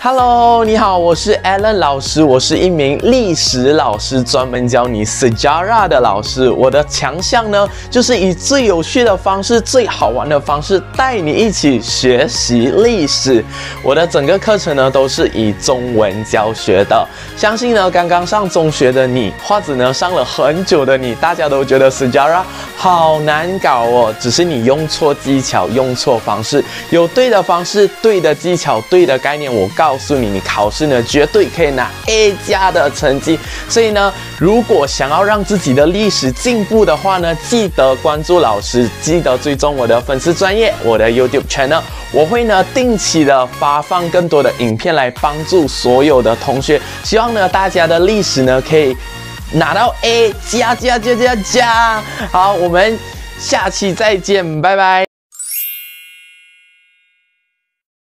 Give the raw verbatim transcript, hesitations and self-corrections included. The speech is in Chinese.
Hello， 你好，我是 Alan 老师，我是一名历史老师，专门教你 Sejarah 的老师。我的强项呢，就是以最有趣的方式、最好玩的方式带你一起学习历史。我的整个课程呢，都是以中文教学的。相信呢，刚刚上中学的你，或者呢上了很久的你，大家都觉得 Sejarah 好难搞哦，只是你用错技巧、用错方式，有对的方式、对的技巧、对的概念，我告诉你，你考试呢绝对可以拿 A 加的成绩。所以呢，如果想要让自己的历史进步的话呢，记得关注老师，记得追踪我的粉丝专页，我的 YouTube channel， 我会呢定期的发放更多的影片来帮助所有的同学。希望呢大家的历史呢可以拿到 A 加加加加加。好，我们下期再见，拜拜。